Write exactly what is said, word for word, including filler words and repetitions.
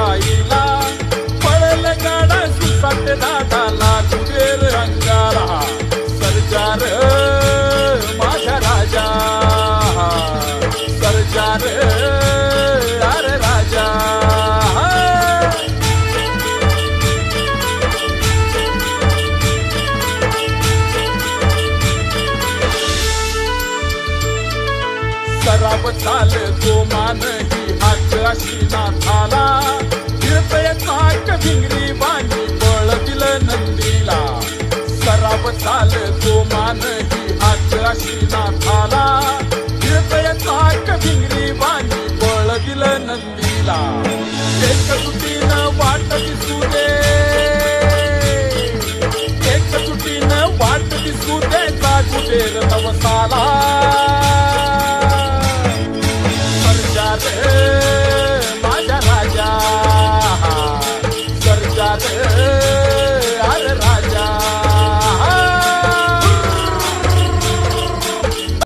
बाईला पळल गाडा सुसाट दादाला कुबेर अंगाला सरजार माझ्या राजा सरजार अरे राजा सराव चाल तो मान ही हात अशी नाथाला फिरतय नाक भिंगरी बांधी बळ दिलं नंदीला सराव चाल तो मान ही हात अशी नाथाला फिरतय नाक भिंगरी बांधी बळ दिलं नंदीला एक तुटीनं वाट दिसू दे एक तुटीनं वाट दिसू दे का कुबेर नवसाला